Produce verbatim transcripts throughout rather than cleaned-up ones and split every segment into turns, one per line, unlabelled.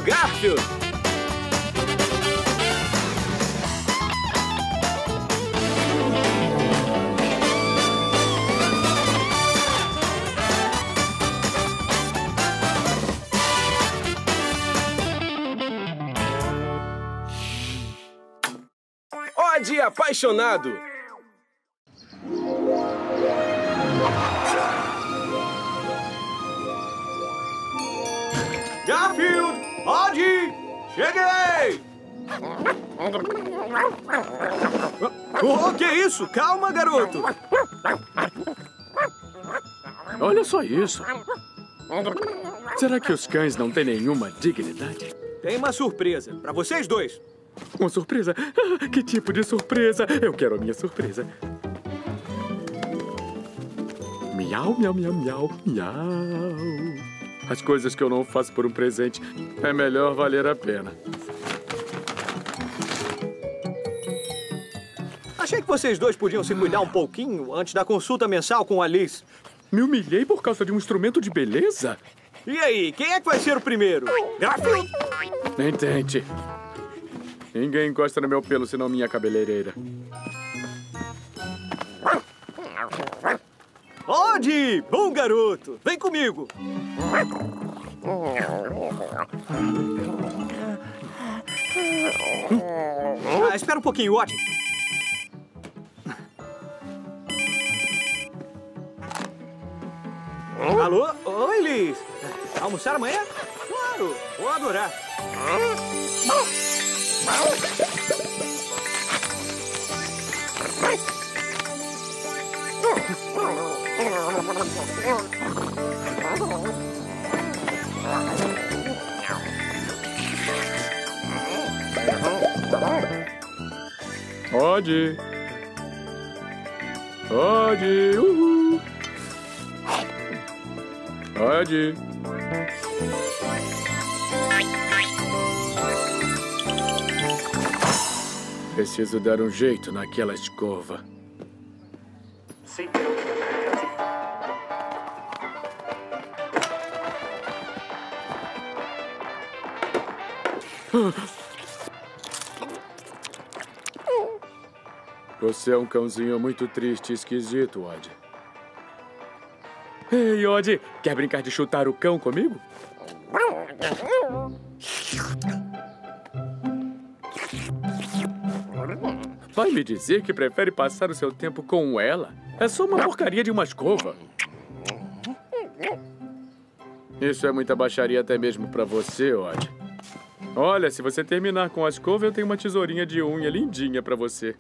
Garfield! Odd apaixonado! Garfield! Odd! Cheguei! Oh, que isso? Calma, garoto!
Olha só isso. Será que os cães não têm nenhuma dignidade?
Tem uma surpresa pra vocês dois.
Uma surpresa? Ah, que tipo de surpresa? Eu quero a minha surpresa. Miau, miau, miau, miau, miau. As coisas que eu não faço por um presente é melhor valer a pena.
Achei que vocês dois podiam se cuidar um pouquinho antes da consulta mensal com a Alice.
Me humilhei por causa de um instrumento de beleza?
E aí, quem é que vai ser o primeiro? Garfield?
Nem tente. Ninguém encosta no meu pelo senão minha cabeleireira.
Odd! Bom garoto! Vem comigo! Ah, espera um pouquinho, Odd. Alô? Oi, Liz. Almoçar amanhã? Claro, vou adorar.
Odd. Odd. Uhul. Odd. Preciso dar um jeito naquela escova.
Sim.
Você é um cãozinho muito triste e esquisito, Odd. Ei, Odd, quer brincar de chutar o cão comigo? Vai me dizer que prefere passar o seu tempo com ela? É só uma porcaria de uma escova. Isso é muita baixaria até mesmo pra você, Odd. Olha, se você terminar com a escova, eu tenho uma tesourinha de unha lindinha pra você.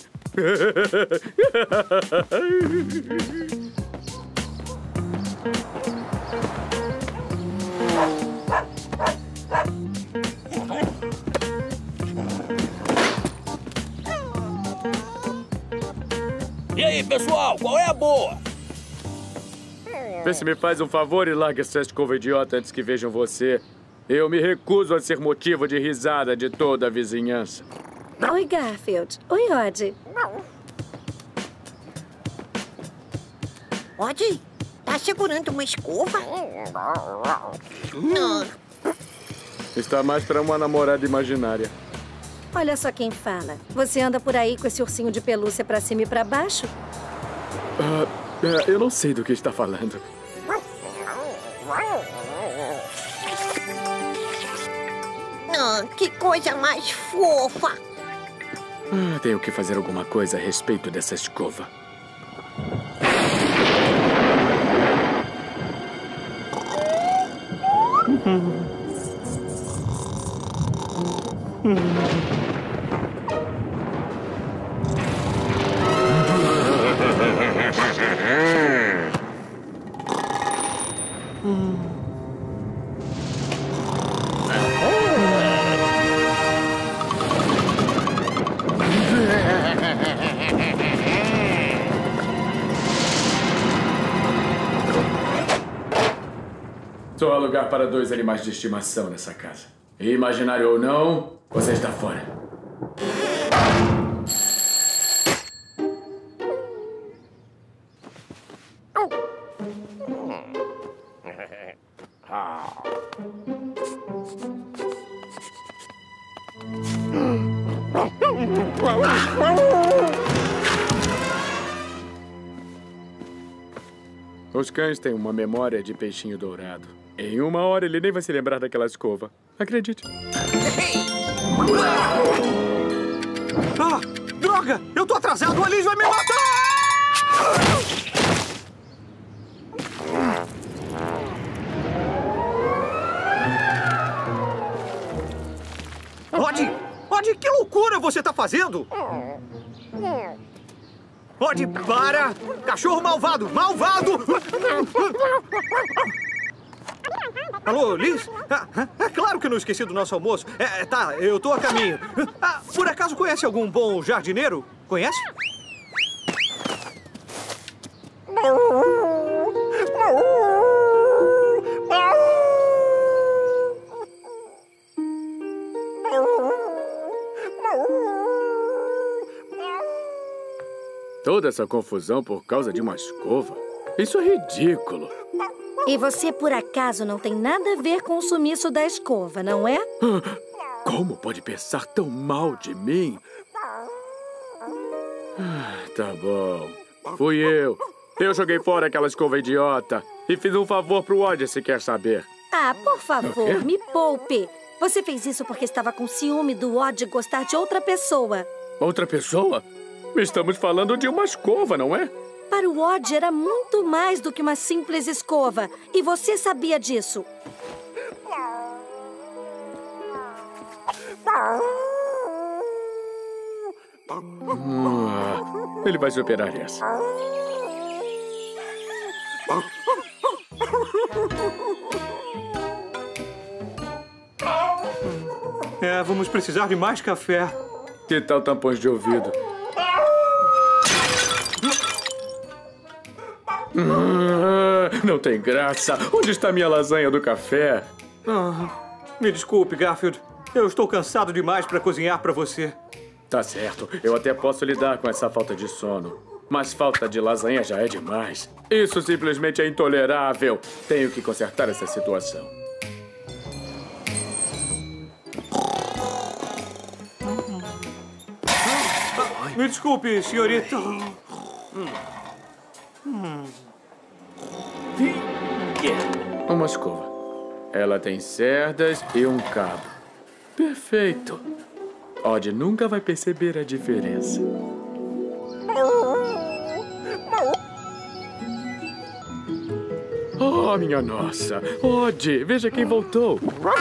E aí, pessoal, qual é a boa?
Vê se me faz um favor e larga essa escova idiota antes que vejam você. Eu me recuso a ser motivo de risada de toda a vizinhança.
Oi, Garfield. Oi, Odd.
Odd, tá segurando uma escova? Não.
Está mais para uma namorada imaginária.
Olha só quem fala. Você anda por aí com esse ursinho de pelúcia pra cima e pra baixo?
Ah, é, eu não sei do que está falando.
Ah, que coisa mais fofa.
Ah, tenho que fazer alguma coisa a respeito dessa escova. Só há lugar para dois animais de estimação nessa casa. Imaginário ou não, você está fora. Os cães têm uma memória de peixinho dourado. Em uma hora ele nem vai se lembrar daquela escova. Acredite.
Ah, droga! Eu tô atrasado! A Liz vai me matar! Odd! Odd, que loucura você tá fazendo? Odd, para! Cachorro malvado! Malvado! Alô, Liz? Ah, é claro que eu não esqueci do nosso almoço. É, tá, eu tô a caminho. Ah, por acaso conhece algum bom jardineiro? Conhece?
Toda essa confusão por causa de uma escova? Isso é ridículo.
E você, por acaso, não tem nada a ver com o sumiço da escova, não é?
Como pode pensar tão mal de mim? Ah, tá bom. Fui eu. Eu joguei fora aquela escova idiota e fiz um favor pro Odd, se quer saber.
Ah, por favor, me poupe. Você fez isso porque estava com ciúme do Odd gostar de outra pessoa.
Outra pessoa? Estamos falando de uma escova, não é?
Para o Odd era muito mais do que uma simples escova. E você sabia disso.
Ah, ele vai superar essa.
É, vamos precisar de mais café.
Que tal tampões de ouvido? Ah, não tem graça. Onde está minha lasanha do café?
Ah, me desculpe, Garfield. Eu estou cansado demais para cozinhar para você.
Tá certo. Eu até posso lidar com essa falta de sono. Mas falta de lasanha já é demais. Isso simplesmente é intolerável. Tenho que consertar essa situação.
Me desculpe, senhorita.
Uma escova. Ela tem cerdas e um cabo. Perfeito. Odd nunca vai perceber a diferença. Oh, minha nossa. Odd, veja quem voltou.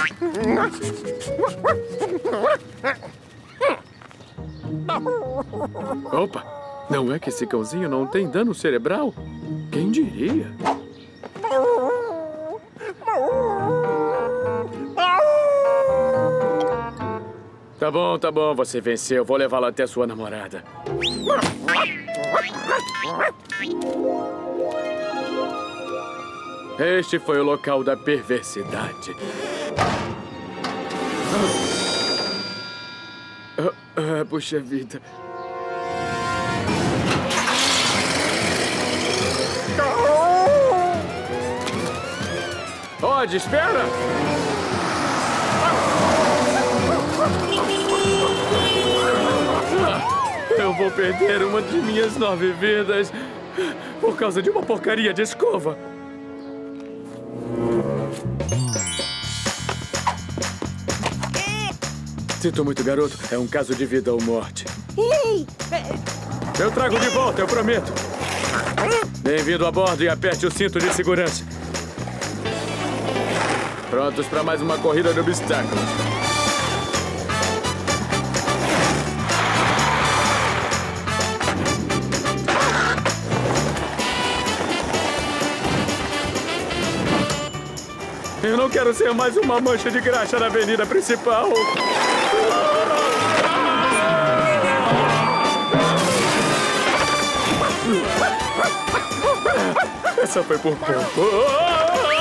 Opa, não é que esse cãozinho não tem dano cerebral? Quem diria? Tá bom, tá bom, você venceu. Vou levá-la até sua namorada. Este foi o local da perversidade. Ah, ah, puxa vida. Odd, espera! Eu vou perder uma de minhas nove vidas por causa de uma porcaria de escova. Sinto muito, garoto. É um caso de vida ou morte. Eu trago de volta, eu prometo. Bem-vindo a bordo e aperte o cinto de segurança. Prontos para mais uma corrida de obstáculos. Eu não quero ser mais uma mancha de graxa na avenida principal. Essa foi por pouco.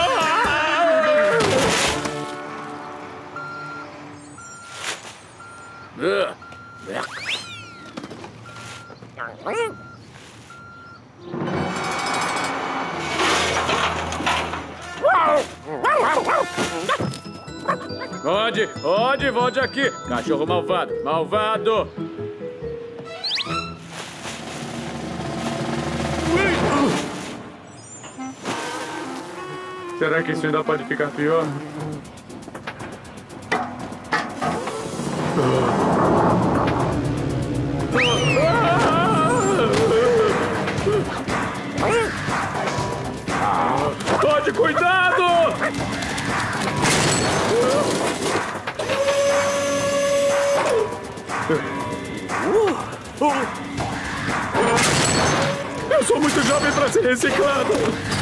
Odd, Odd, volte aqui. Cachorro malvado, malvado. Será que isso ainda pode ficar pior? Todd, cuidado! Eu sou muito jovem para ser reciclado.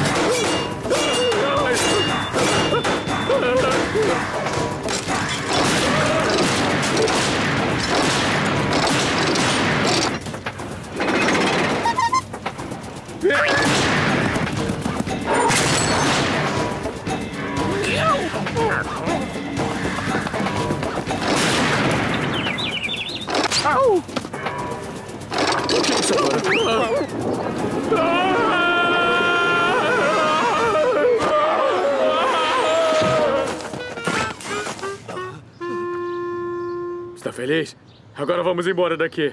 Au! O que é isso agora? Está feliz? Agora vamos embora daqui.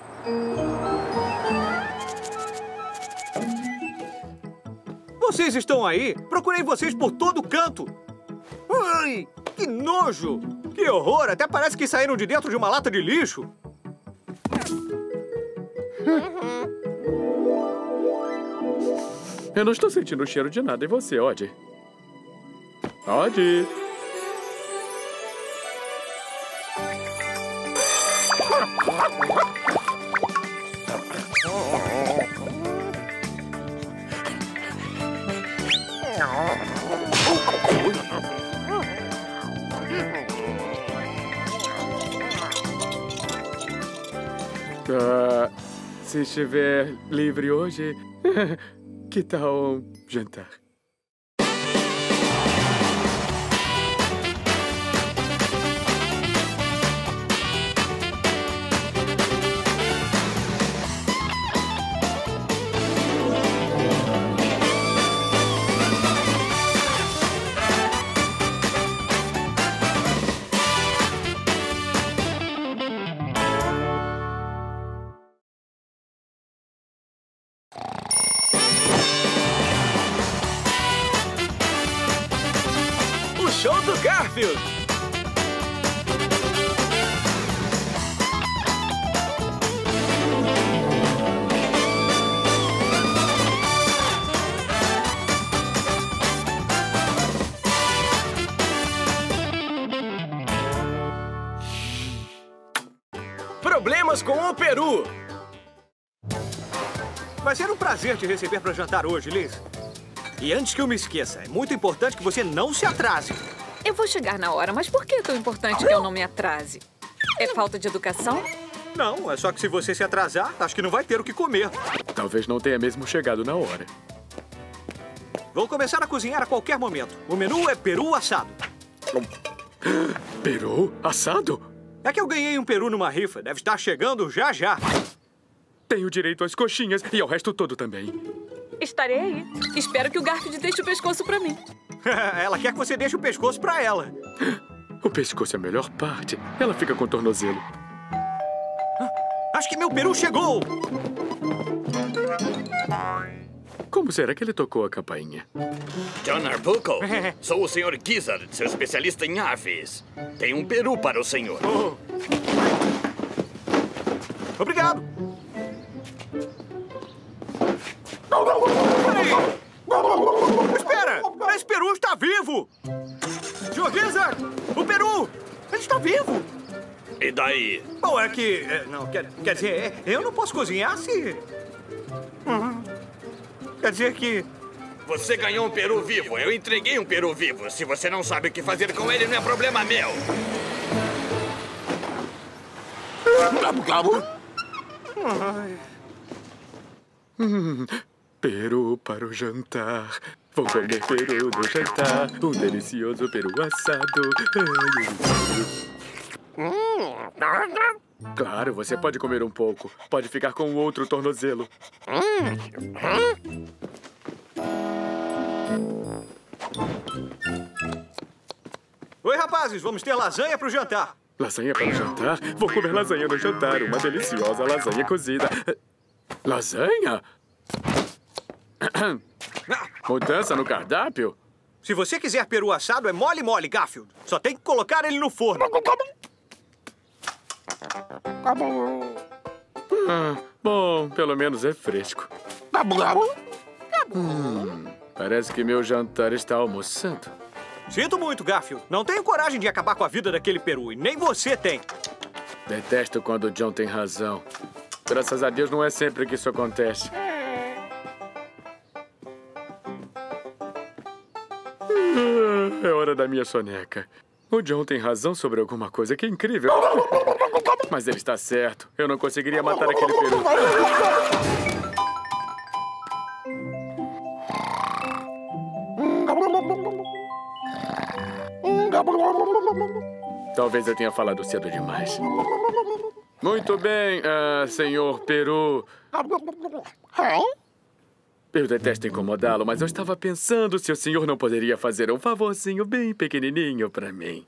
Vocês estão aí? Procurei vocês por todo canto. Ai, que nojo! Que horror! Até parece que saíram de dentro de uma lata de lixo.
Eu não estou sentindo o cheiro de nada. E você, Odd? Odd? Uh, se estiver livre hoje, que tal um jantar?
Show do Garfield!
Problemas com o peru!
Vai ser um prazer te receber para jantar hoje, Liz. E antes que eu me esqueça, é muito importante que você não se atrase.
Eu vou chegar na hora, mas por que é tão importante que eu não me atrase? É falta de educação?
Não, é só que se você se atrasar, acho que não vai ter o que comer.
Talvez não tenha mesmo chegado na hora.
Vou começar a cozinhar a qualquer momento. O menu é peru assado.
Peru assado?
É que eu ganhei um peru numa rifa. Deve estar chegando já já.
Tenho direito às coxinhas e ao resto todo também.
Estarei aí. Espero que o Garfield deixe o pescoço pra mim.
Ela quer que você deixe o pescoço pra ela.
O pescoço é a melhor parte. Ela fica com o tornozelo.
Acho que meu peru chegou!
Como será que ele tocou a campainha?
John Arbuckle, sou o senhor Gizzard, seu especialista em aves. Tem um peru para o senhor.
Oh. Obrigado! Peraí! Espera! Esse peru está vivo! senhor Gizzard! O peru! Ele está vivo!
E daí?
Bom, é que... É, não, quer, quer dizer, é, eu não posso cozinhar se... Uhum. Quer dizer que...
Você ganhou um peru vivo. Eu entreguei um peru vivo. Se você não sabe o que fazer com ele, não é problema meu.
Ai.
Hum, peru para o jantar. Vou comer peru no jantar. Um delicioso peru assado. Claro, você pode comer um pouco. Pode ficar com o outro tornozelo.
Oi, rapazes. Vamos ter lasanha para o jantar.
Lasanha para o jantar? Vou comer lasanha no jantar. Uma deliciosa lasanha cozida. Lasanha? Mudança no cardápio?
Se você quiser peru assado, é mole mole, Garfield. Só tem que colocar ele no forno.
Ah, bom, pelo menos é fresco. Hum, parece que meu jantar está almoçando.
Sinto muito, Garfield. Não tenho coragem de acabar com a vida daquele peru, e nem você tem.
Detesto quando o John tem razão. Graças a Deus não é sempre que isso acontece. É hora da minha soneca. O John tem razão sobre alguma coisa, que incrível. Mas ele está certo. Eu não conseguiria matar aquele peru. Talvez eu tenha falado cedo demais. Muito bem, uh, senhor Peru. Eu detesto incomodá-lo, mas eu estava pensando se o senhor não poderia fazer um favorzinho bem pequenininho para mim.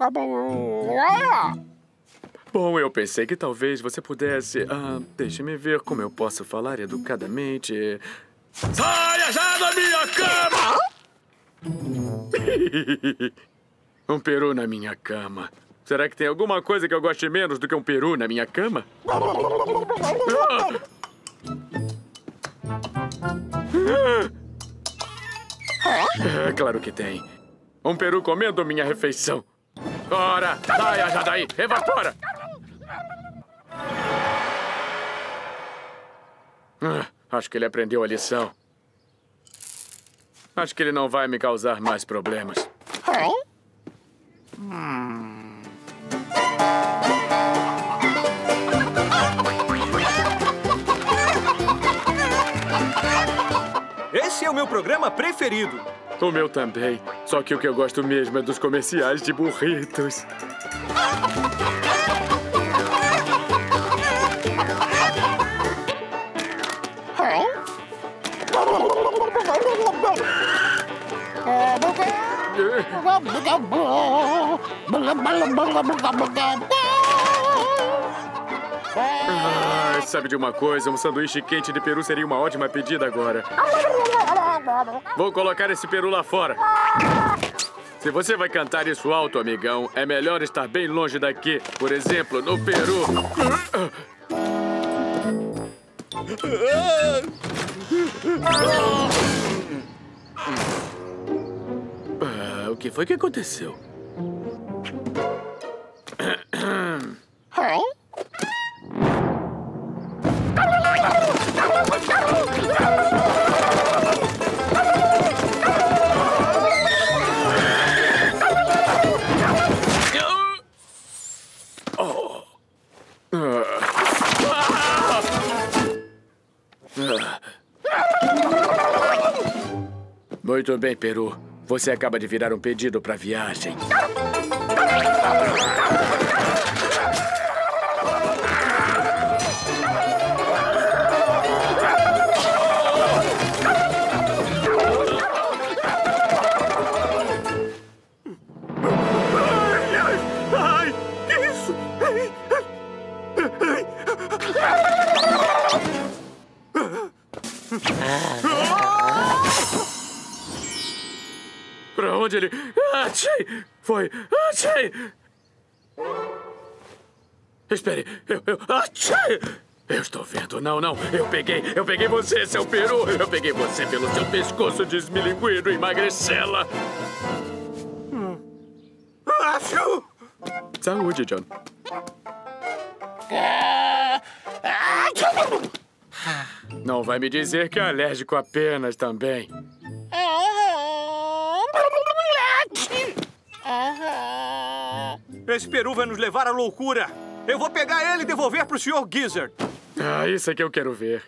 Bom, eu pensei que talvez você pudesse... Ah, deixe-me ver como eu posso falar educadamente. Saia já da minha cama! Um peru na minha cama. Será que tem alguma coisa que eu goste menos do que um peru na minha cama? É claro que tem. Um peru comendo minha refeição. Ora, saia já daí! Evapora! Ah, acho que ele aprendeu a lição. Acho que ele não vai me causar mais problemas. Hum.
Esse é o meu programa preferido.
O meu também. Só que o que eu gosto mesmo é dos comerciais de burritos. Ah, sabe de uma coisa? Um sanduíche quente de peru seria uma ótima pedida agora. Vou colocar esse peru lá fora. Se você vai cantar isso alto, amigão, é melhor estar bem longe daqui. Por exemplo, no Peru. Ah, o que foi que aconteceu? Muito bem, Peru. Você acaba de virar um pedido para viagem.
Ai, que isso?
Pra onde ele... Achei! Foi... Achei! Espere, eu... eu... Achei! Eu estou vendo. Não, não. Eu peguei. Eu peguei você, seu peru. Eu peguei você pelo seu pescoço desmilinguido e magricela. Hum. Acho! Saúde, John. Não vai me dizer que é alérgico a penas também.
Esse peru vai nos levar à loucura. Eu vou pegar ele e devolver pro senhor Gizzard.
Ah, isso é que eu quero ver.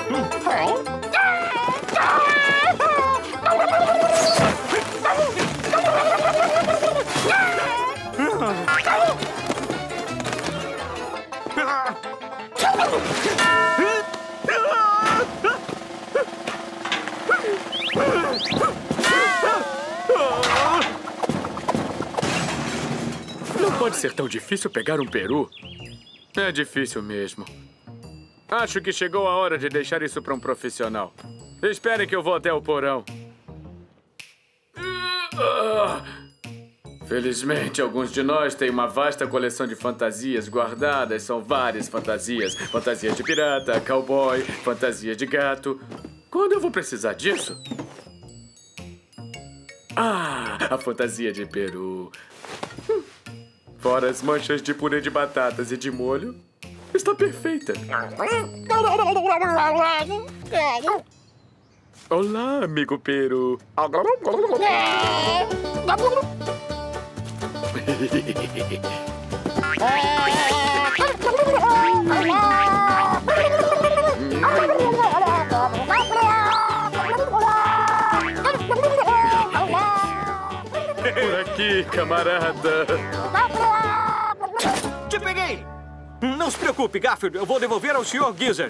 Não pode ser tão difícil pegar um peru. É difícil mesmo. Acho que chegou a hora de deixar isso para um profissional. Espere que eu vou até o porão. Ah, felizmente, alguns de nós têm uma vasta coleção de fantasias guardadas. São várias fantasias. Fantasias de pirata, cowboy, fantasias de gato. Quando eu vou precisar disso? Ah, a fantasia de peru. Hum. Fora as manchas de purê de batatas e de molho, está perfeita. Olá, amigo peru. Por aqui, camarada.
Te peguei! Não se preocupe, Garfield. Eu vou devolver ao senhor Gizzard.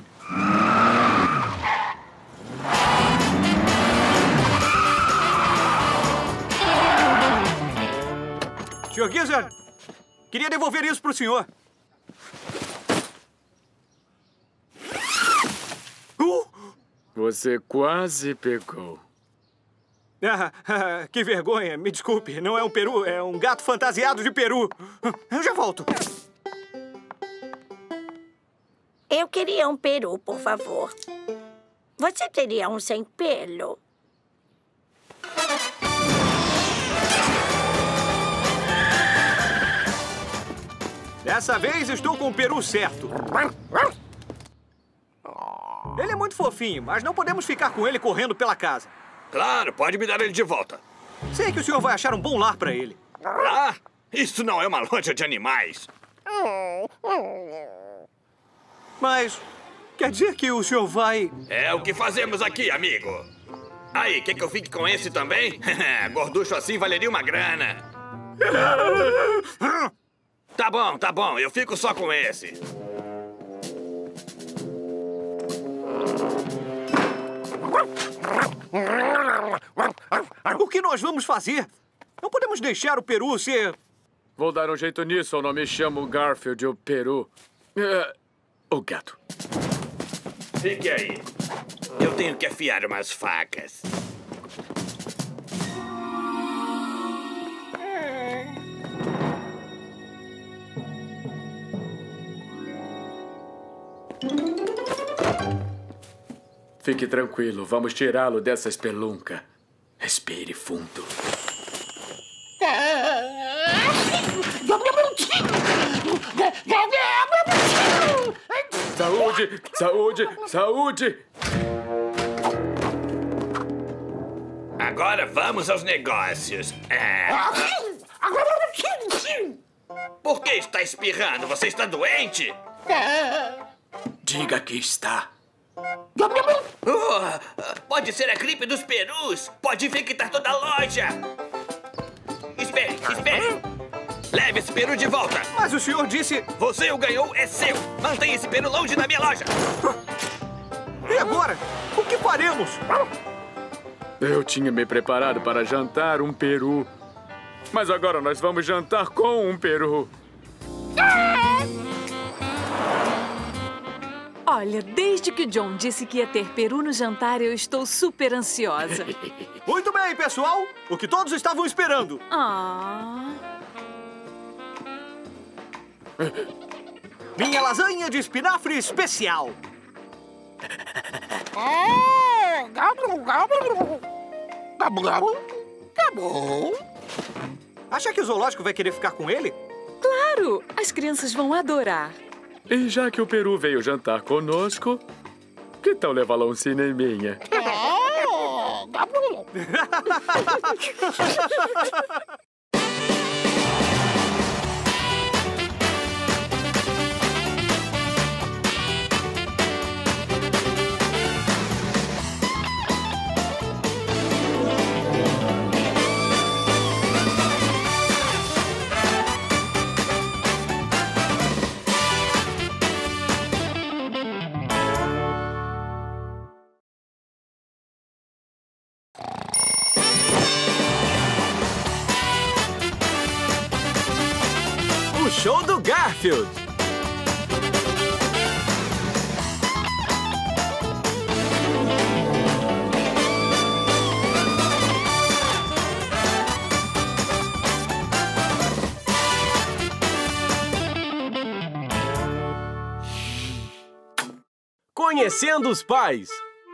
senhor Gizzard, queria devolver isso para o senhor. Uh!
Você quase pegou.
Ah, ah, que vergonha. Me desculpe. Não é um peru, é um gato fantasiado de peru. Eu já volto.
Eu queria um peru, por favor. Você teria um sem pelo?
Dessa vez estou com o peru certo. Ele é muito fofinho, mas não podemos ficar com ele correndo pela casa.
Claro, pode me dar ele de volta.
Sei que o senhor vai achar um bom lar para ele.
Ah, isso não é uma loja de animais.
Mas quer dizer que o senhor vai...
É o que fazemos aqui, amigo. Aí, quer que eu fique com esse também? Gorducho assim valeria uma grana. Tá bom, tá bom. Eu fico só com esse.
O que nós vamos fazer? Não podemos deixar o peru ser...
Vou dar um jeito nisso. Eu não me chamo Garfield, o peru. É... O gato.
Fique aí. Eu tenho que afiar umas facas.
Fique tranquilo, vamos tirá-lo dessa espelunca. Respire fundo. Saúde! Saúde! Saúde!
Agora vamos aos negócios. É... Por que está espirrando? Você está doente?
Diga que está.
Oh, pode ser a gripe dos perus. Pode infectar toda a loja. Espere, espere. Leve esse peru de volta.
Mas o senhor disse...
Você o ganhou, é seu. Mantenha esse peru longe da minha loja.
E agora? O que faremos?
Eu tinha me preparado para jantar um peru. Mas agora nós vamos jantar com um peru.
Olha, desde que John disse que ia ter peru no jantar, eu estou super ansiosa.
Muito bem, pessoal. O que todos estavam esperando.
Ah...
Minha lasanha de espinafre especial. Acha que o zoológico vai querer ficar com ele?
Claro! As crianças vão adorar.
E já que o peru veio jantar conosco, que tal levá-lo a um cineminha?
O show do Garfield.
Conhecendo os pais.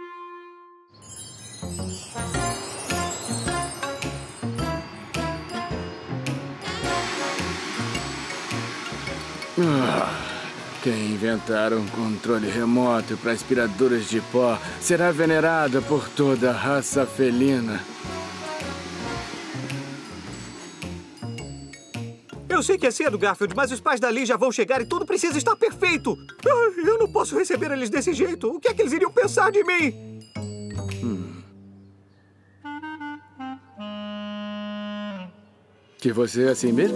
Ah, quem inventar um controle remoto para aspiradoras de pó será venerada por toda a raça felina.
Eu sei que é cedo, Garfield, mas os pais da Liz já vão chegar e tudo precisa estar perfeito. Ai, eu não posso receber eles desse jeito. O que é que eles iriam pensar de mim?
Hum. Que você é assim mesmo?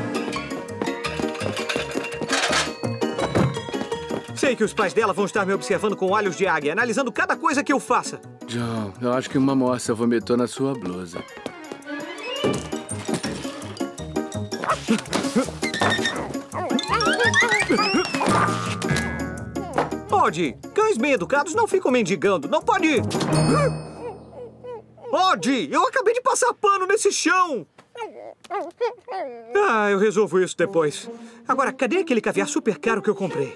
Sei que os pais dela vão estar me observando com olhos de águia, analisando cada coisa que eu faça.
John, eu acho que uma moça vomitou na sua blusa.
Odd, cães bem educados não ficam mendigando. Não pode ir. Odd, eu acabei de passar pano nesse chão. Ah, eu resolvo isso depois. Agora, cadê aquele caviar super caro que eu comprei?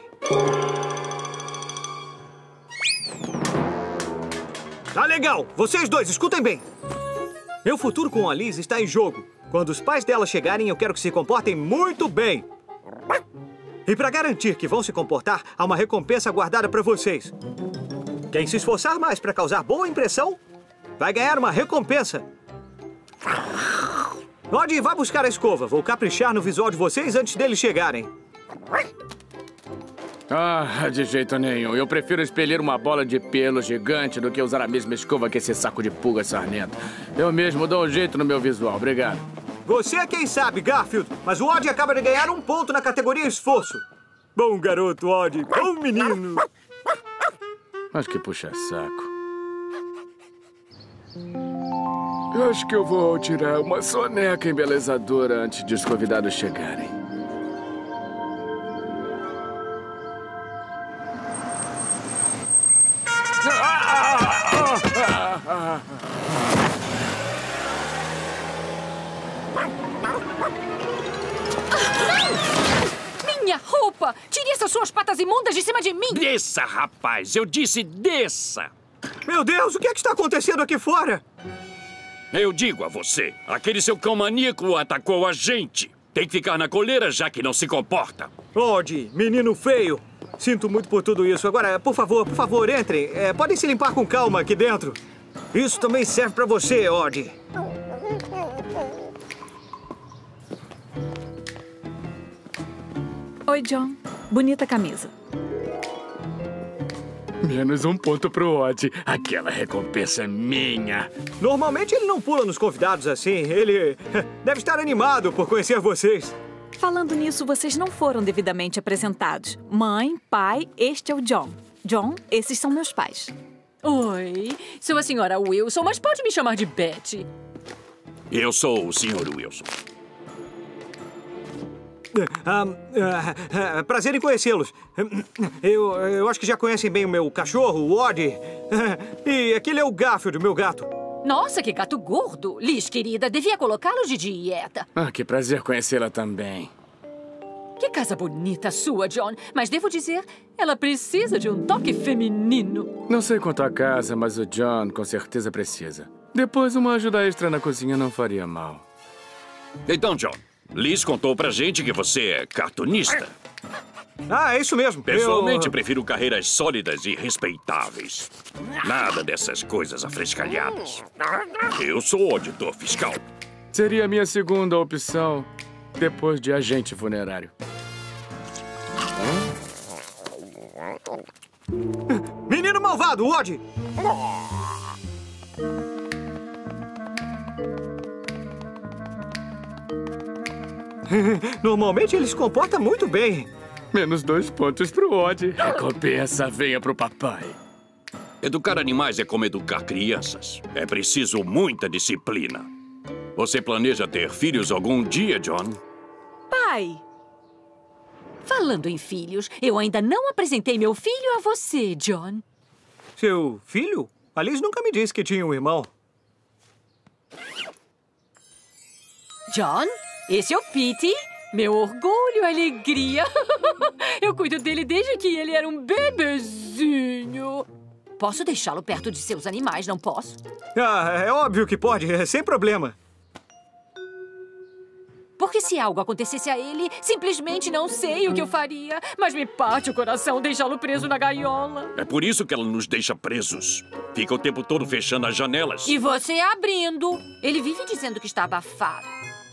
Tá legal. Vocês dois, escutem bem. Meu futuro com a Liz está em jogo. Quando os pais dela chegarem, eu quero que se comportem muito bem. E para garantir que vão se comportar, há uma recompensa guardada para vocês. Quem se esforçar mais para causar boa impressão, vai ganhar uma recompensa. Odd, vai buscar a escova. Vou caprichar no visual de vocês antes deles chegarem.
Ah, de jeito nenhum. Eu prefiro espelhar uma bola de pelo gigante do que usar a mesma escova que esse saco de pulga sarnento. Eu mesmo dou um jeito no meu visual. Obrigado.
Você é quem sabe, Garfield, mas o Odd acaba de ganhar um ponto na categoria esforço. Bom garoto, Odd. Bom menino.
Acho que puxa saco. Eu acho que eu vou tirar uma soneca embelezadora antes de os convidados chegarem.
Minha roupa! Tire essas suas patas imundas de cima de mim!
Desça, rapaz! Eu disse desça!
Meu Deus, o que é que está acontecendo aqui fora?
Eu digo a você, aquele seu cão maníaco atacou a gente. Tem que ficar na coleira, já que não se comporta.
Odd, menino feio. Sinto muito por tudo isso. Agora, por favor, por favor, entrem. É, podem se limpar com calma aqui dentro. Isso também serve pra você, Odd.
Oi, John. Bonita camisa.
Menos um ponto pro Odd. Aquela recompensa é minha.
Normalmente ele não pula nos convidados assim. Ele deve estar animado por conhecer vocês.
Falando nisso, vocês não foram devidamente apresentados. Mãe, pai, este é o John. John, esses são meus pais.
Oi, sou a senhora Wilson, mas pode me chamar de Betty.
Eu sou o senhor Wilson.
Ah, ah, ah, prazer em conhecê-los. Eu, eu acho que já conhecem bem o meu cachorro, o Odd. E aquele é o Garfield, meu gato.
Nossa, que gato gordo. Liz, querida, devia colocá-lo de dieta.
Ah, que prazer conhecê-la também.
Que casa bonita sua, John. Mas devo dizer, ela precisa de um toque feminino.
Não sei quanto a casa, mas o John com certeza precisa. Depois uma ajuda extra na cozinha não faria mal.
Então, John, Liz contou pra gente que você é cartunista.
Ah, é isso mesmo.
Pessoalmente,
eu...
prefiro carreiras sólidas e respeitáveis. Nada dessas coisas afrescalhadas. Eu sou auditor fiscal.
Seria a minha segunda opção, depois de agente funerário.
Menino malvado, Odd! Normalmente ele se comporta muito bem.
Menos dois pontos pro Odd. Recompensa, venha pro papai.
Educar animais é como educar crianças. É preciso muita disciplina. Você planeja ter filhos algum dia, John?
Pai! Falando em filhos, eu ainda não apresentei meu filho a você, John.
Seu filho? A Liz nunca me disse que tinha um irmão.
John, esse é o Pete, Meu orgulho e alegria. Eu cuido dele desde que ele era um bebezinho. Posso deixá-lo perto de seus animais, não posso?
Ah, é óbvio que pode, é sem problema.
Porque se algo acontecesse a ele, simplesmente não sei o que eu faria. Mas me parte o coração deixá-lo preso na gaiola.
É por isso que ela nos deixa presos. Fica o tempo todo fechando as janelas.
E você abrindo. Ele vive dizendo que está abafado.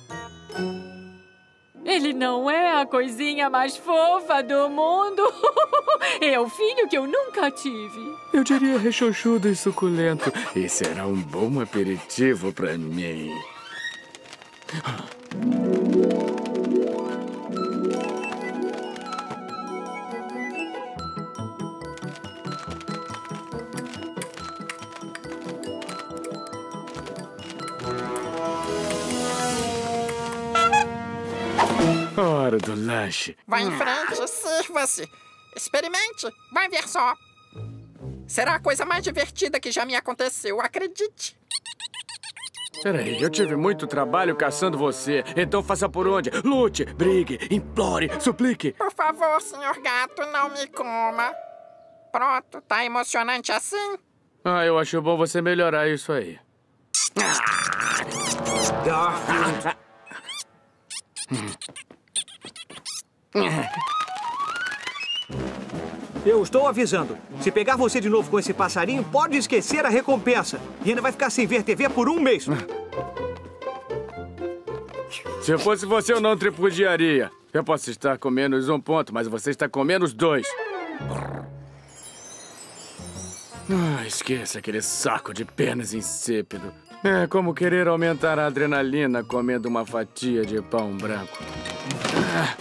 Ele não é a coisinha mais fofa do mundo. É o filho que eu nunca tive.
Eu diria rechonchudo e suculento. E será um bom aperitivo pra mim. Hora do lanche.
Vai em frente, sirva-se. Experimente, vai ver só. Será a coisa mais divertida que já me aconteceu, acredite.
Peraí, eu tive muito trabalho caçando você. Então faça por onde? Lute, brigue, implore, suplique.
Por favor, senhor gato, não me coma. Pronto, tá emocionante assim?
Ah, eu acho bom você melhorar isso aí.
Garfield. Eu estou avisando. Se pegar você de novo com esse passarinho, pode esquecer a recompensa. E ainda vai ficar sem ver T V por um mês.
Se eu fosse você, eu não tripudiaria. Eu posso estar com menos um ponto, mas você está com menos dois. Ah, esqueça aquele saco de penas insípido. É como querer aumentar a adrenalina comendo uma fatia de pão branco. Ah.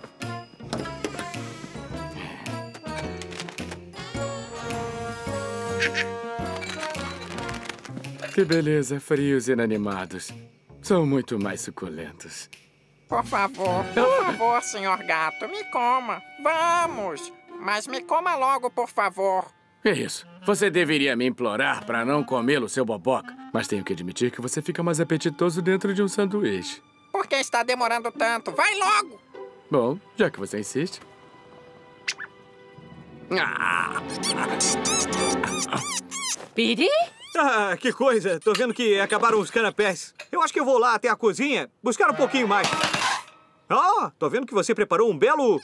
Que beleza, frios e inanimados. São muito mais suculentos.
Por favor, por favor, senhor gato, me coma. Vamos! Mas me coma logo, por favor.
É isso. Você deveria me implorar para não comê-lo, seu boboca. Mas tenho que admitir que você fica mais apetitoso dentro de um sanduíche.
Por que está demorando tanto? Vai logo!
Bom, já que você insiste.
Piri?
Ah, que coisa. Tô vendo que acabaram os canapés. Eu acho que eu vou lá até a cozinha buscar um pouquinho mais. Ah, tô vendo que você preparou um belo...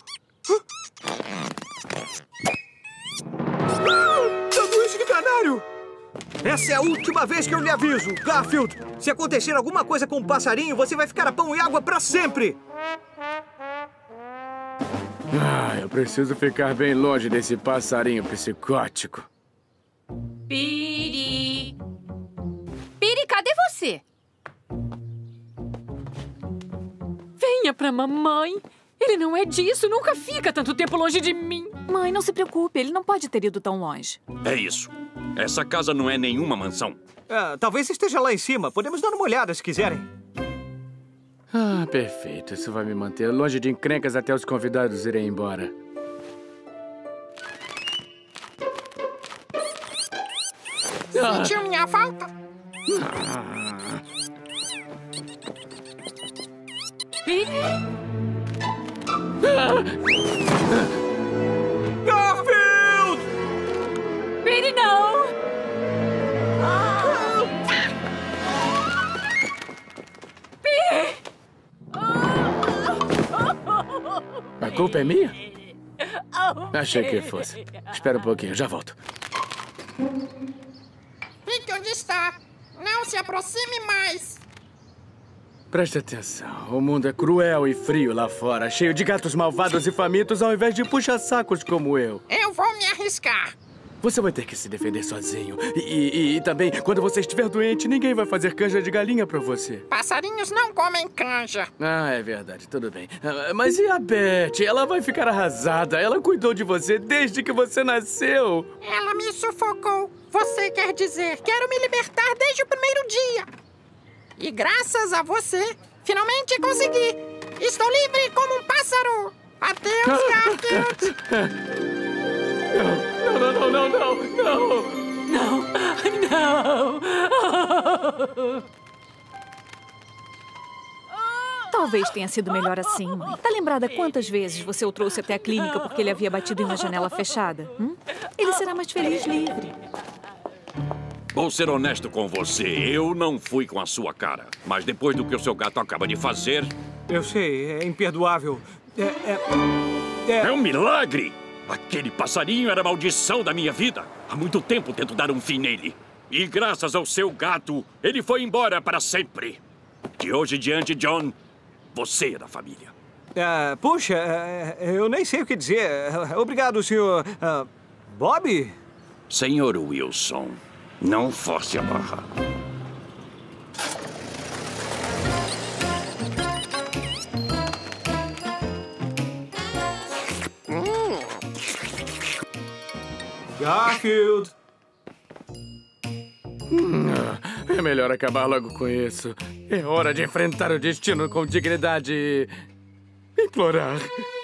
Ah, sanduíche de canário! Essa é a última vez que eu lhe aviso, Garfield. Se acontecer alguma coisa com o passarinho, você vai ficar a pão e água pra sempre.
Ah, eu preciso ficar bem longe desse passarinho psicótico.
Piri! Piri, cadê você? Venha pra mamãe. Ele não é disso, nunca fica tanto tempo longe de mim.
Mãe, não se preocupe, ele não pode ter ido tão longe.
É isso. Essa casa não é nenhuma mansão.
Ah, talvez esteja lá em cima. Podemos dar uma olhada se quiserem.
Ah, perfeito. Isso vai me manter longe de encrencas até os convidados irem embora.
Sentiu minha falta?
Piri?
Garfield!
Piri, não! Piri!
A culpa é minha? Achei que fosse. Espera um pouquinho, já volto.
Fique onde está. Não se aproxime mais.
Preste atenção. O mundo é cruel e frio lá fora, cheio de gatos malvados e famintos ao invés de puxa-sacos como eu.
Eu vou me arriscar.
Você vai ter que se defender sozinho. E, e, e também, quando você estiver doente, ninguém vai fazer canja de galinha pra você.
Passarinhos não comem canja.
Ah, é verdade. Tudo bem. Ah, mas e a Beth? Ela vai ficar arrasada. Ela cuidou de você desde que você nasceu.
Ela me sufocou. Você quer dizer, quero me libertar desde o primeiro dia. E graças a você, finalmente consegui. Estou livre como um pássaro. Adeus, Garfield.
Não, não, não, não, não, não.
Não, não.
Talvez tenha sido melhor assim, mãe. Tá lembrada quantas vezes você o trouxe até a clínica porque ele havia batido em uma janela fechada? Hum? Ele será mais feliz livre.
Vou ser honesto com você. Eu não fui com a sua cara. Mas depois do que o seu gato acaba de fazer...
Eu sei, é imperdoável. É, é, é...
é um milagre! Aquele passarinho era a maldição da minha vida. Há muito tempo tento dar um fim nele. E graças ao seu gato, ele foi embora para sempre. De hoje em diante, John, você é da família.
Uh, puxa, uh, eu nem sei o que dizer. Uh, obrigado, senhor... Uh, Bob?
Senhor Wilson, não force a barra.
Garfield!
Hum, é melhor acabar logo com isso. É hora de enfrentar o destino com dignidade e implorar.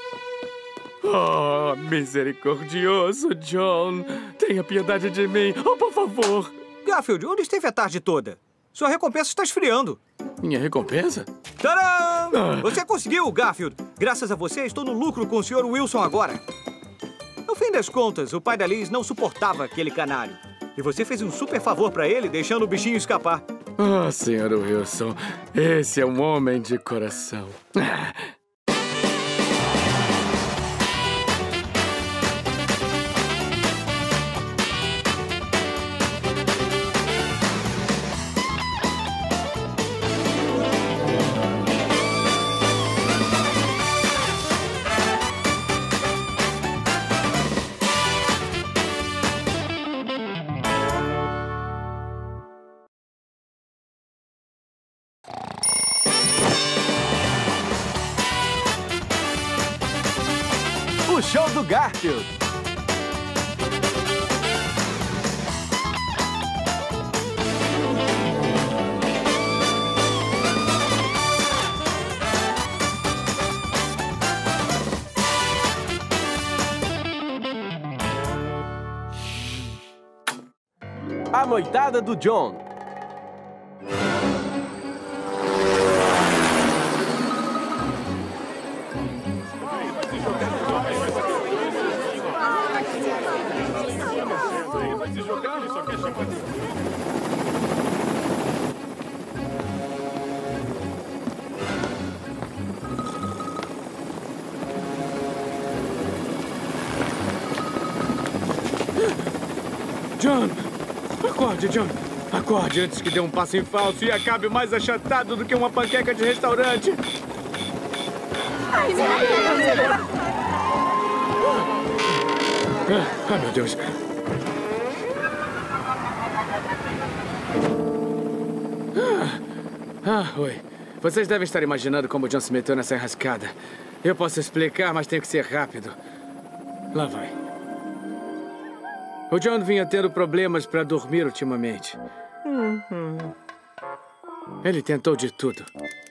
Oh, misericordioso John, tenha piedade de mim, oh, por favor.
Garfield, onde esteve a tarde toda? Sua recompensa está esfriando.
Minha recompensa?
Tcharam! Ah. Você conseguiu, Garfield. Graças a você, estou no lucro com o senhor Wilson agora. No fim das contas, o pai da Liz não suportava aquele canário. E você fez um super favor para ele, deixando o bichinho escapar.
Ah, oh, senhor Wilson, esse é um homem de coração.
O show do Garfield.
A noitada do John.
John! Acorde, John! Acorde antes que dê um passo em falso e acabe mais achatado do que uma panqueca de restaurante!
Ai, meu Deus!
Ah, meu Deus! Ah, ah, oi. Vocês devem estar imaginando como o John se meteu nessa enrascada. Eu posso explicar, mas tenho que ser rápido. Lá vai. O John vinha tendo problemas para dormir ultimamente. Uhum. Ele tentou de tudo.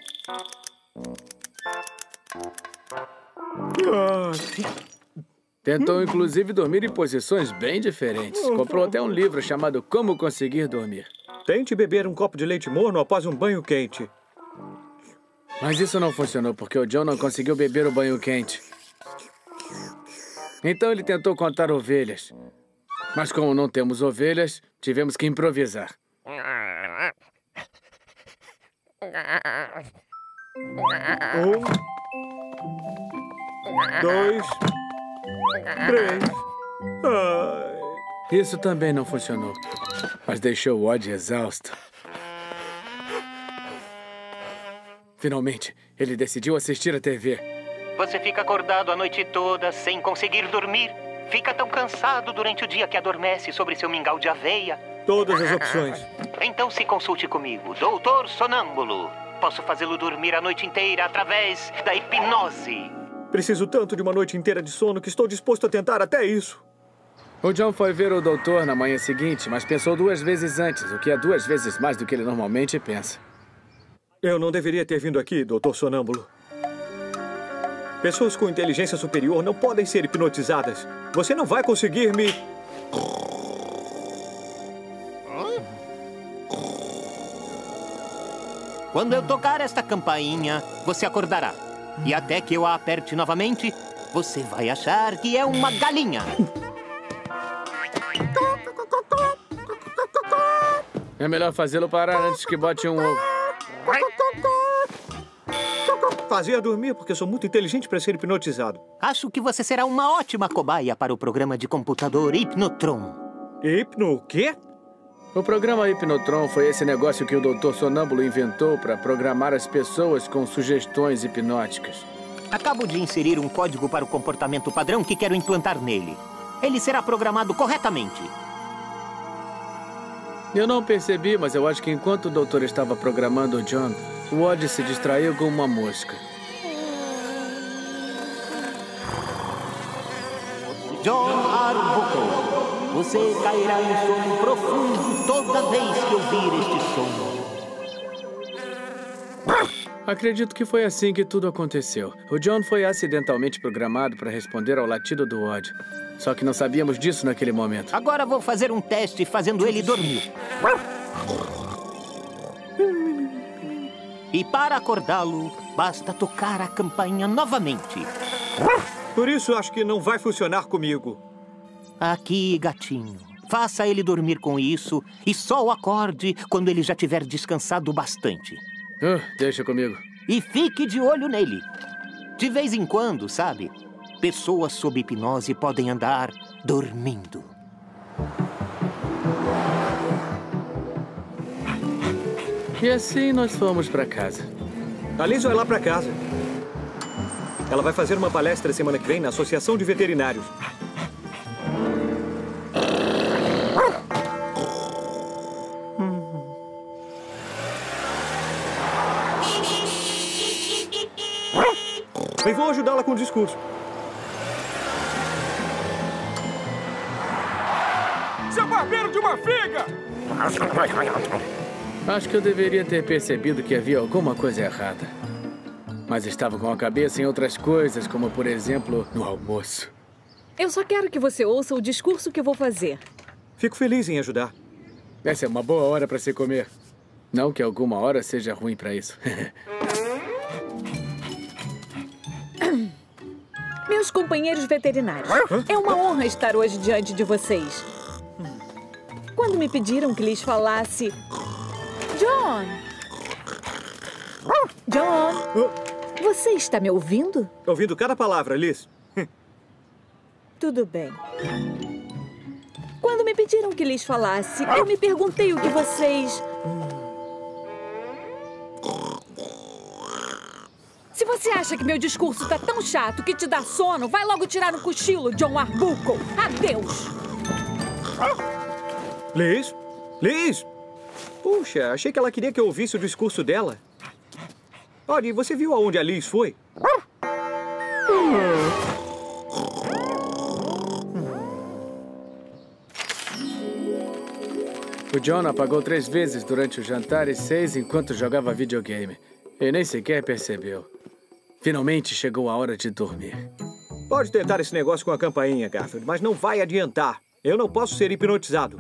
Tentou, inclusive, dormir em posições bem diferentes. Comprou até um livro chamado Como Conseguir Dormir.
Tente beber um copo de leite morno após um banho quente.
Mas isso não funcionou, porque o John não conseguiu beber o banho quente. Então ele tentou contar ovelhas. Mas como não temos ovelhas, tivemos que improvisar.
Um, dois, três. Ai.
Isso também não funcionou, mas deixou o Odd exausto. Finalmente, ele decidiu assistir a T V.
Você fica acordado a noite toda sem conseguir dormir. Fica tão cansado durante o dia que adormece sobre seu mingau de aveia.
Todas as opções.
Então se consulte comigo, doutor Sonâmbulo. Posso fazê-lo dormir a noite inteira através da hipnose.
Preciso tanto de uma noite inteira de sono que estou disposto a tentar até isso.
O John foi ver o doutor na manhã seguinte, mas pensou duas vezes antes, o que é duas vezes mais do que ele normalmente pensa.
Eu não deveria ter vindo aqui, doutor Sonâmbulo. Pessoas com inteligência superior não podem ser hipnotizadas. Você não vai conseguir me...
Quando eu tocar esta campainha, você acordará. E até que eu a aperte novamente, você vai achar que é uma galinha.
É melhor fazê-lo parar antes que bote um ovo.
Fazer dormir porque sou muito inteligente para ser hipnotizado.
Acho que você será uma ótima cobaia para o programa de computador Hipnotron.
Hipno o quê?
O programa Hipnotron foi esse negócio que o doutor Sonâmbulo inventou para programar as pessoas com sugestões hipnóticas.
Acabo de inserir um código para o comportamento padrão que quero implantar nele. Ele será programado corretamente.
Eu não percebi, mas eu acho que enquanto o doutor estava programando o John, o Odd se distraiu com uma mosca.
John Arbuckle, você cairá em sono profundo toda vez que ouvir este som.
Acredito que foi assim que tudo aconteceu. O John foi acidentalmente programado para responder ao latido do Odd. Só que não sabíamos disso naquele momento.
Agora vou fazer um teste fazendo ele dormir. E para acordá-lo, basta tocar a campainha novamente.
Por isso, acho que não vai funcionar comigo.
Aqui, gatinho. Faça ele dormir com isso e só o acorde quando ele já tiver descansado bastante.
Uh, deixa comigo.
E fique de olho nele. De vez em quando, sabe? Pessoas sob hipnose podem andar dormindo.
E assim nós fomos para casa.
A Liz vai lá para casa. Ela vai fazer uma palestra semana que vem na Associação de Veterinários. E vou ajudá-la com o discurso.
Seu barbeiro de uma figa!
Acho que eu deveria ter percebido que havia alguma coisa errada. Mas estava com a cabeça em outras coisas, como, por exemplo, no almoço.
Eu só quero que você ouça o discurso que eu vou fazer.
Fico feliz em ajudar.
Essa é uma boa hora para se comer. Não que alguma hora seja ruim para isso.
Meus companheiros veterinários, é uma honra estar hoje diante de vocês. Quando me pediram que lhes falasse... John! John! Você está me ouvindo?
Ouvindo cada palavra, Liz.
Tudo bem. Quando me pediram que lhes falasse, eu me perguntei o que vocês... Se você acha que meu discurso tá tão chato que te dá sono, vai logo tirar um cochilo, John Arbuckle. Adeus!
Liz? Liz? Puxa, achei que ela queria que eu ouvisse o discurso dela. Olha, você viu aonde a Liz foi?
O John apagou três vezes durante o jantar e seis enquanto jogava videogame. E nem sequer percebeu. Finalmente chegou a hora de dormir.
Pode tentar esse negócio com a campainha, Garfield, mas não vai adiantar. Eu não posso ser hipnotizado.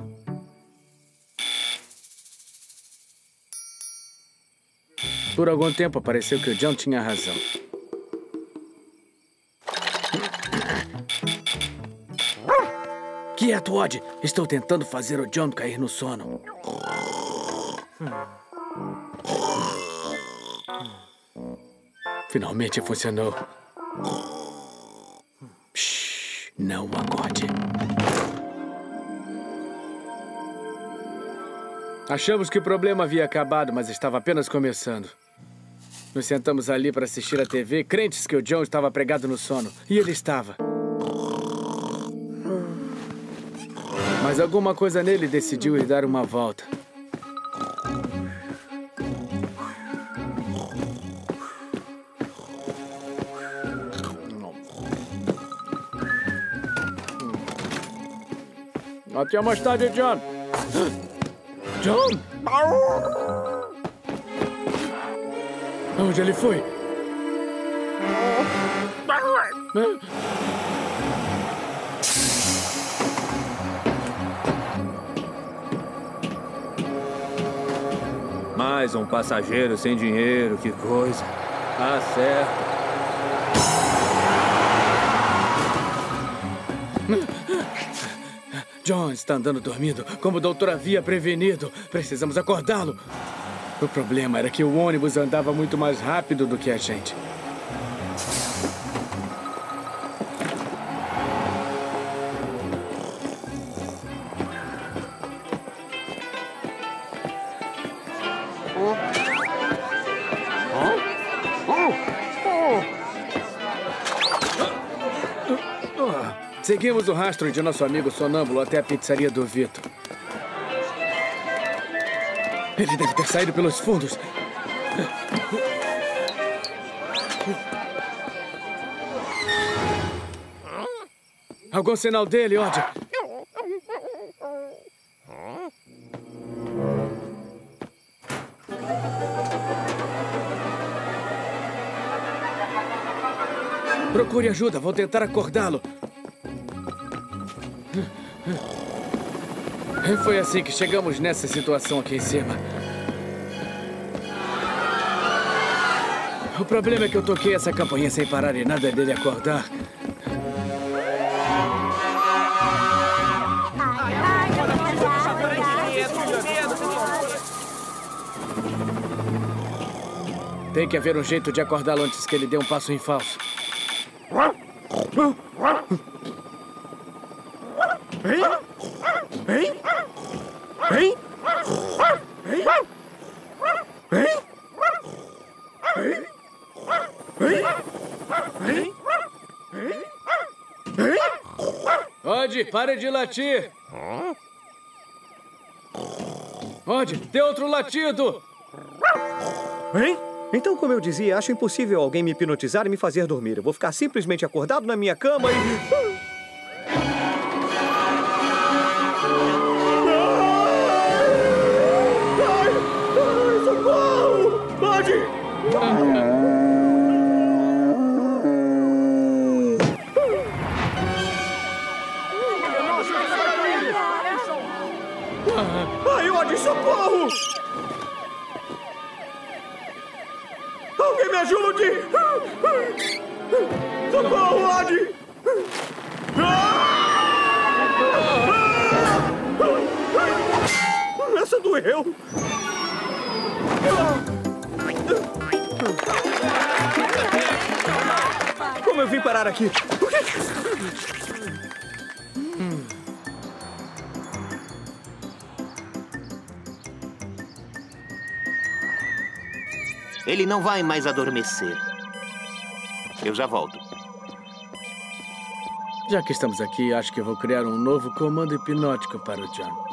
Por algum tempo, pareceu que o John tinha razão. Quieto, Odd! Estou tentando fazer o John cair no sono. Finalmente funcionou. Shhh, não acorde. Achamos que o problema havia acabado, mas estava apenas começando. Nos sentamos ali para assistir a T V, crentes que o John estava pregado no sono. E ele estava. Mas alguma coisa nele decidiu ir dar uma volta. Até mais tarde, John. John? Onde ele foi?
Mais um passageiro sem dinheiro, que coisa. Tá certo.
John está andando dormindo, como o doutor havia prevenido. Precisamos acordá-lo. O problema era que o ônibus andava muito mais rápido do que a gente. Seguimos o rastro de nosso amigo sonâmbulo até a pizzaria do Vito. Ele deve ter saído pelos fundos. Algum sinal dele, Odd? Procure ajuda, vou tentar acordá-lo. Foi assim que chegamos nessa situação aqui em cima. O problema é que eu toquei essa campainha sem parar e nada dele acordar. Tem que haver um jeito de acordá-lo antes que ele dê um passo em falso.
Hein? Hein? Hein? Hein? Hein? Hein? Hein? Hein? Hein?
Odd, pare de latir! Odd, dê outro latido!
Hein? Então, como eu dizia, acho impossível alguém me hipnotizar e me fazer dormir. Eu vou ficar simplesmente acordado na minha cama e...
Ai, Odd, socorro! Alguém me ajude! Socorro, Odd! Essa doeu!
Como eu vim parar aqui?
Ele não vai mais adormecer. Eu já volto.
Já que estamos aqui, acho que vou criar um novo comando hipnótico para o John.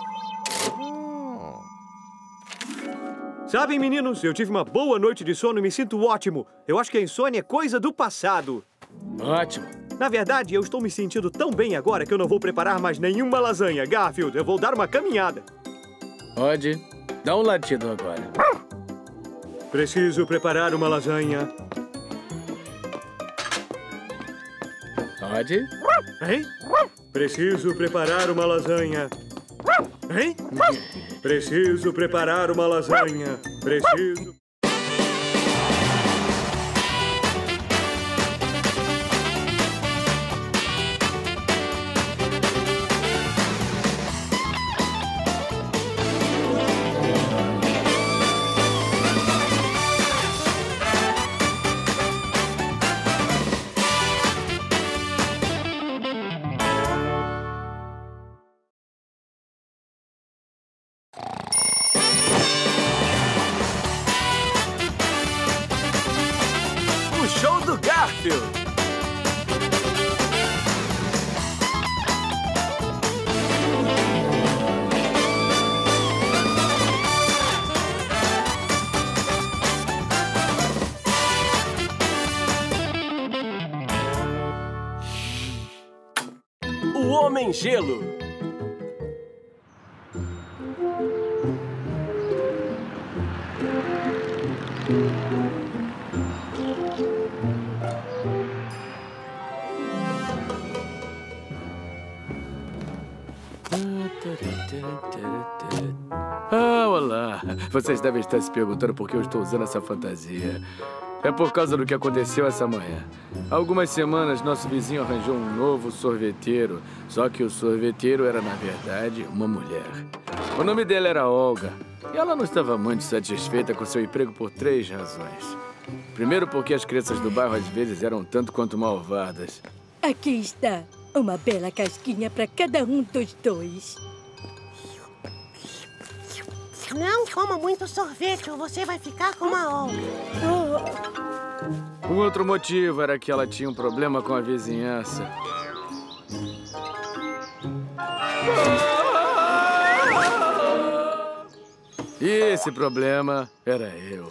Sabem, meninos, eu tive uma boa noite de sono e me sinto ótimo. Eu acho que a insônia é coisa do passado.
Ótimo.
Na verdade, eu estou me sentindo tão bem agora que eu não vou preparar mais nenhuma lasanha. Garfield, eu vou dar uma caminhada.
Odd, dá um latido agora.
Preciso preparar uma lasanha.
Odd?
Hein? Preciso preparar uma lasanha. Hein? Preciso preparar uma lasanha. Preciso...
Show do Garfield!
O Homem Gelo.
Ah, Olá. Vocês devem estar se perguntando por que eu estou usando essa fantasia. É por causa do que aconteceu essa manhã. Há algumas semanas, nosso vizinho arranjou um novo sorveteiro. Só que o sorveteiro era, na verdade, uma mulher. O nome dela era Olga. E ela não estava muito satisfeita com seu emprego por três razões. Primeiro, porque as crianças do bairro, às vezes, eram tanto quanto malvadas.
Aqui está. Uma bela casquinha para cada um dos dois.
Não coma muito sorvete ou você vai ficar com uma Olga.
O outro motivo era que ela tinha um problema com a vizinhança. E esse problema era eu.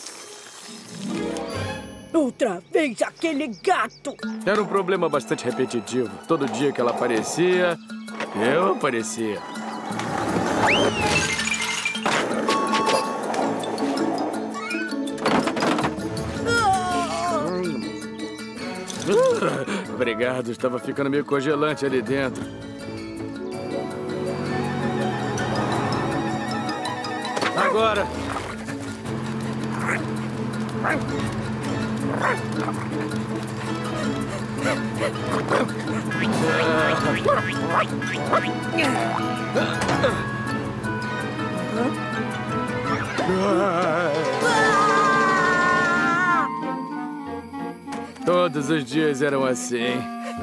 Outra vez aquele gato!
Era um problema bastante repetitivo. Todo dia que ela aparecia, eu aparecia. Obrigado, estava ficando meio congelante ali dentro. Agora! Todos os dias eram assim.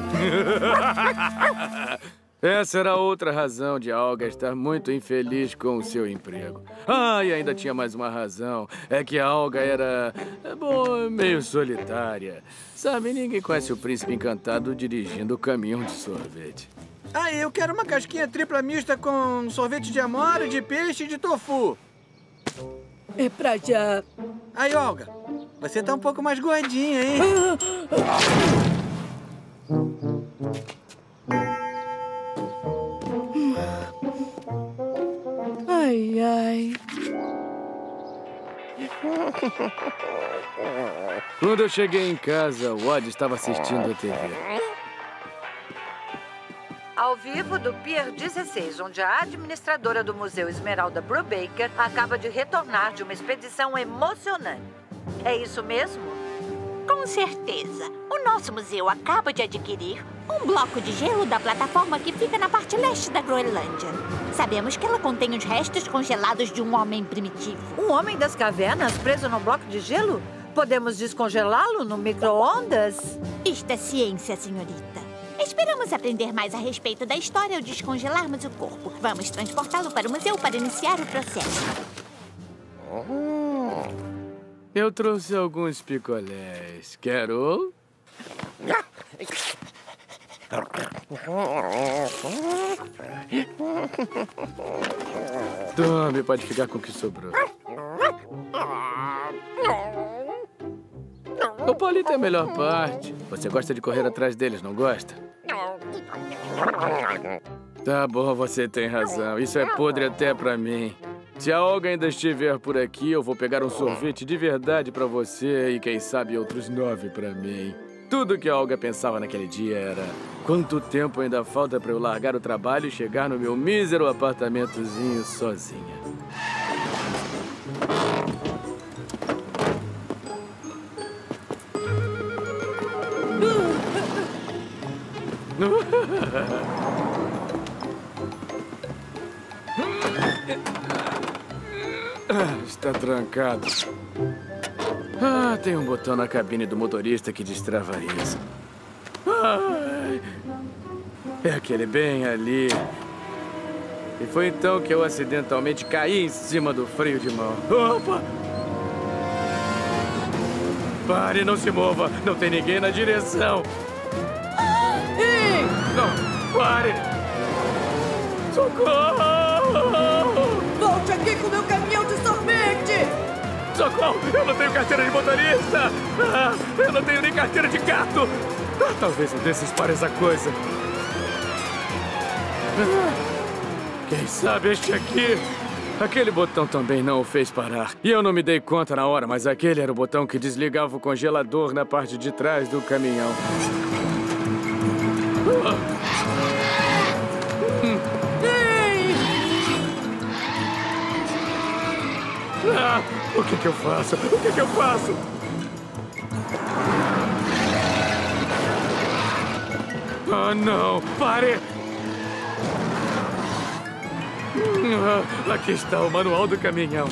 Essa era outra razão de a Olga estar muito infeliz com o seu emprego. Ah, e ainda tinha mais uma razão. É que a Olga era, bom, meio solitária. Sabe, ninguém conhece o príncipe encantado dirigindo o caminhão de sorvete.
Ah, eu quero uma casquinha tripla mista com sorvete de amora, de peixe e de tofu.
É pra já.
Aí, Olga, você tá um pouco mais gordinha, hein?
Ai, ai.
Quando eu cheguei em casa, o Odd estava assistindo a T V.
Ao vivo do Pier dezesseis, onde a administradora do Museu Esmeralda Brubaker acaba de retornar de uma expedição emocionante. É isso mesmo?
Com certeza. O nosso museu acaba de adquirir um bloco de gelo da plataforma que fica na parte leste da Groenlândia. Sabemos que ela contém os restos congelados de um homem primitivo.
Um homem das cavernas preso no bloco de gelo? Podemos descongelá-lo no micro-ondas?
Isto é ciência, senhorita. Esperamos aprender mais a respeito da história ao descongelarmos o corpo. Vamos transportá-lo para o museu para iniciar o processo.
Eu trouxe alguns picolés. Quero? Tome, pode ficar com o que sobrou. O palito é a melhor parte. Você gosta de correr atrás deles, não gosta? Tá bom, você tem razão. Isso é podre até pra mim. Se a Olga ainda estiver por aqui, eu vou pegar um sorvete de verdade pra você e, quem sabe, outros nove pra mim. Tudo que a Olga pensava naquele dia era: quanto tempo ainda falta pra eu largar o trabalho e chegar no meu mísero apartamentozinho sozinha. Ah, está trancado. Ah, tem um botão na cabine do motorista que destrava isso. Ai, é aquele bem ali. E foi então que eu acidentalmente caí em cima do freio de mão. Opa! Pare, não se mova. Não tem ninguém na direção.
Ei!
Não, pare! Socorro!
Volte aqui com meu caminhão de sorvete!
Socorro! Eu não tenho carteira de motorista! Ah, eu não tenho nem carteira de gato! Ah, talvez um desses pare essa coisa. Ah, quem sabe este aqui? Aquele botão também não o fez parar. E eu não me dei conta na hora, mas aquele era o botão que desligava o congelador na parte de trás do caminhão. Ah. Ah, o que que eu faço? O que que eu faço? Ah, não! Pare! Ah, aqui está o manual do caminhão.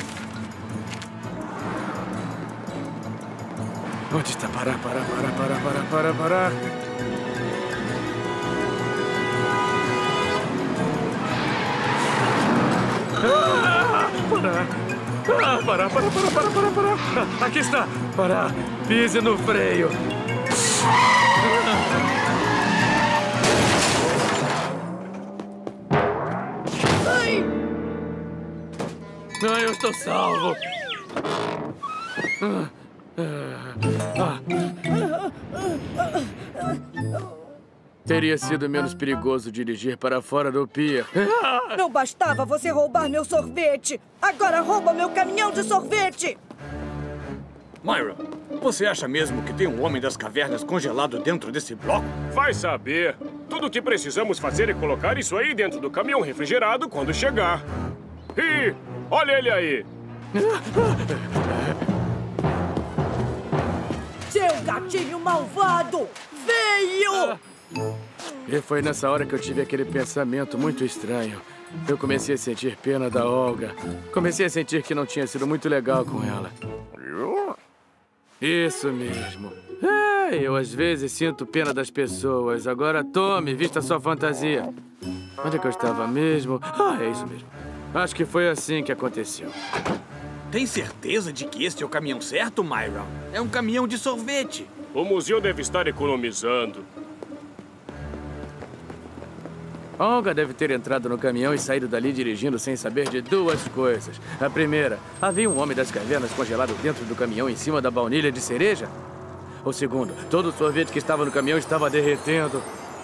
Onde está? Parar, parar, parar, parar, parar, parar, parar. Ah, parar. Ah, parar, parar, parar, parar, parar, parar. Ah, aqui está. Parar. Pise no freio. Ai! Ah, eu estou salvo. Ah. Ah. Teria sido menos perigoso dirigir para fora do pier.
Não bastava você roubar meu sorvete. Agora rouba meu caminhão de sorvete.
Myra, você acha mesmo que tem um homem das cavernas congelado dentro desse bloco?
Vai saber. Tudo o que precisamos fazer é colocar isso aí dentro do caminhão refrigerado quando chegar. E olha ele aí.
Seu gatinho malvado! Veio!
E foi nessa hora que eu tive aquele pensamento muito estranho. Eu comecei a sentir pena da Olga. Comecei a sentir que não tinha sido muito legal com ela. Isso mesmo. É, eu às vezes sinto pena das pessoas. Agora tome, vista sua fantasia. Onde é que eu estava mesmo? Ah, é isso mesmo. Acho que foi assim que aconteceu.
Tem certeza de que este é o caminhão certo, Myra? É um caminhão de sorvete.
O museu deve estar economizando.
Olga deve ter entrado no caminhão e saído dali dirigindo sem saber de duas coisas. A primeira, havia um homem das cavernas congelado dentro do caminhão em cima da baunilha de cereja. O segundo, todo o sorvete que estava no caminhão estava derretendo.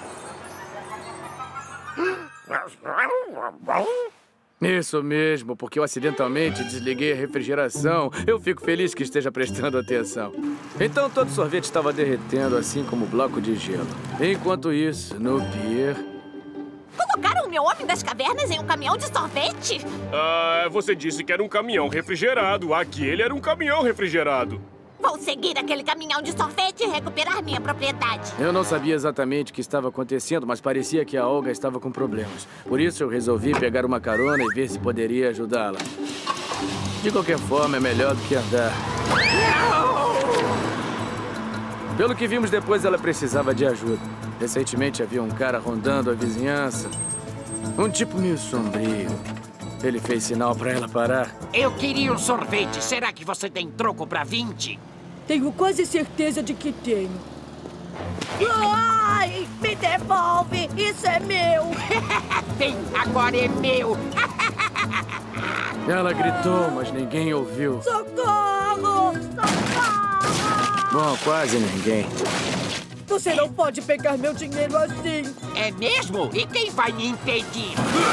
Isso mesmo, porque eu acidentalmente desliguei a refrigeração. Eu fico feliz que esteja prestando atenção. Então todo o sorvete estava derretendo, assim como o bloco de gelo. Enquanto isso, no pier...
Colocaram o meu homem das cavernas em um caminhão de sorvete?
Ah, você disse que era um caminhão refrigerado. Aquele era um caminhão refrigerado.
Vou seguir aquele caminhão de sorvete e recuperar minha propriedade.
Eu não sabia exatamente o que estava acontecendo, mas parecia que a Olga estava com problemas. Por isso eu resolvi pegar uma carona e ver se poderia ajudá-la. De qualquer forma, é melhor do que andar. Pelo que vimos depois, ela precisava de ajuda. Recentemente havia um cara rondando a vizinhança. Um tipo meio sombrio. Ele fez sinal para ela parar.
Eu queria um sorvete. Será que você tem troco para vinte?
Tenho quase certeza de que tenho. Ai, me devolve! Isso é meu!
Bem, agora é meu!
Ela gritou, mas ninguém ouviu.
Socorro! Socorro!
Bom, quase ninguém.
Você não pode pegar meu dinheiro assim!
É mesmo? E quem vai me impedir?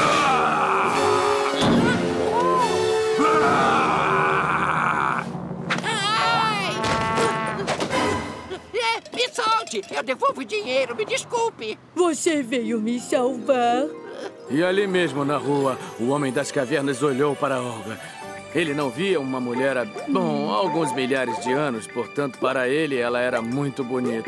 Ai! Me solte! Eu devolvo o dinheiro, me desculpe!
Você veio me salvar?
E ali mesmo na rua, o homem das cavernas olhou para Olga. Ele não via uma mulher há, bom, alguns milhares de anos, portanto, para ele, ela era muito bonita.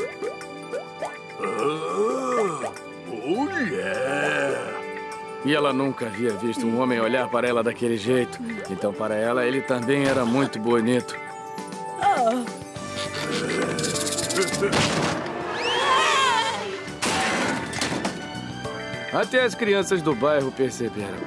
Ah, mulher!
E ela nunca havia visto um homem olhar para ela daquele jeito. Então, para ela, ele também era muito bonito.
Ah.
Até as crianças do bairro perceberam.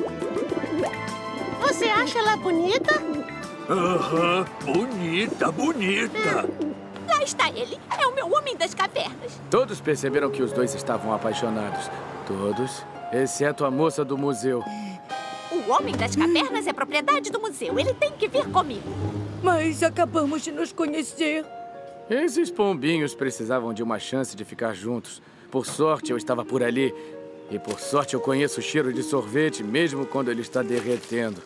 Você acha ela bonita?
Aham, bonita, bonita.
Lá está ele. É o meu homem das cavernas.
Todos perceberam que os dois estavam apaixonados. Todos, exceto a moça do museu.
O homem das cavernas é propriedade do museu. Ele tem que vir comigo.
Mas acabamos de nos conhecer.
Esses pombinhos precisavam de uma chance de ficar juntos. Por sorte, eu estava por ali. E por sorte, eu conheço o cheiro de sorvete, mesmo quando ele está derretendo.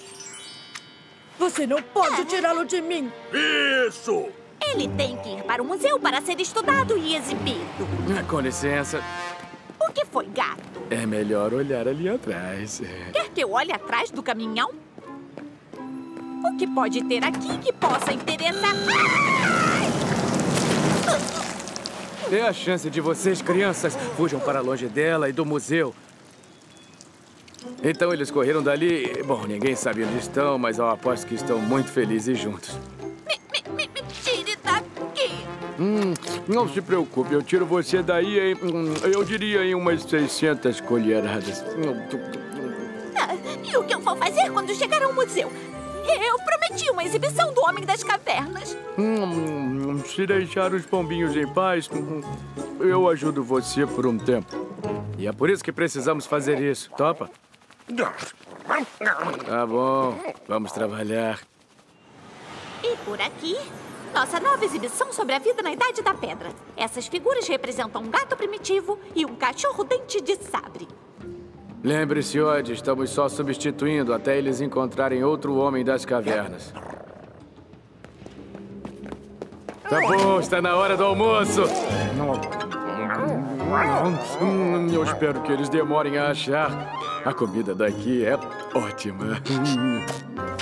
Você não pode tirá-lo de mim.
Isso!
Ele tem que ir para o museu para ser estudado e exibido.
Com licença.
O que foi, gato?
É melhor olhar ali atrás.
Quer que eu olhe atrás do caminhão? O que pode ter aqui que possa interessar?
É a chance de vocês, crianças, fujam para longe dela e do museu. Então eles correram dali. Bom, ninguém sabe onde estão, mas eu aposto que estão muito felizes juntos.
Me, me, me, me tire daqui.
Hum, não se preocupe, eu tiro você daí em, hum, eu diria em umas seiscentas colheradas.
Ah, e o que eu vou fazer quando chegar ao museu? Eu prometi uma exibição do Homem das Cavernas.
Hum, se deixar os pombinhos em paz, hum, eu ajudo você por um tempo. E é por isso que precisamos fazer isso. Topa? Tá bom, vamos trabalhar.
E por aqui, nossa nova exibição sobre a vida na Idade da Pedra. Essas figuras representam um gato primitivo e um cachorro dente de sabre.
Lembre-se, Odd, estamos só substituindo até eles encontrarem outro homem das cavernas. Tá bom, está na hora do almoço. Eu espero que eles demorem a achar. A comida daqui é ótima.